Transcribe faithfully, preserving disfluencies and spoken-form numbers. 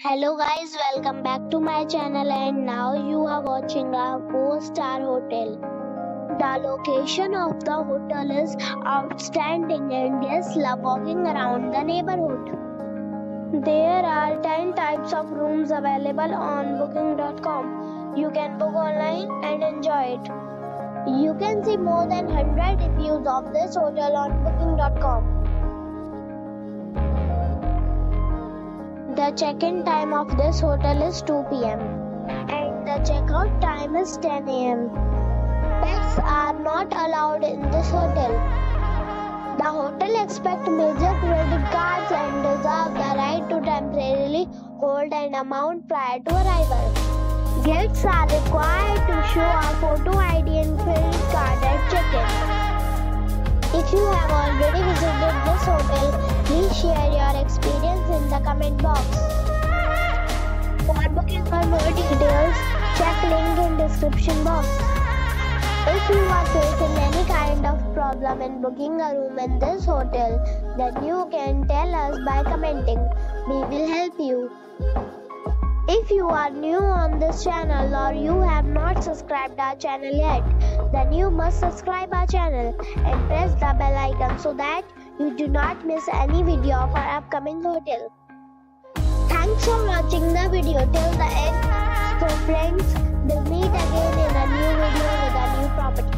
Hello guys, welcome back to my channel and now you are watching a four star hotel. The location of the hotel is outstanding and guests love walking around the neighborhood. There are ten types of rooms available on booking dot com. You can book online and enjoy it. You can see more than one hundred reviews of this hotel on booking dot com. The check-in time of this hotel is two p m and the check-out time is ten a m Pets are not allowed in this hotel. The hotel accepts major credit cards and reserves the right to temporarily hold an amount prior to arrival. Guests are required to show a photo I D and credit card at check-in. If you have already visited this hotel, please share your experience in the comment box. For booking or more details, check link in description box. If you are facing any kind of problem in booking a room in this hotel, then you can tell us by commenting. We will help you. If you are new on this channel or you have not subscribed our channel yet, then you must subscribe our channel and press the bell icon so that you do not miss any video of our upcoming hotel. Thanks for watching the video till the end. So friends, we'll meet again in a new video with a new property.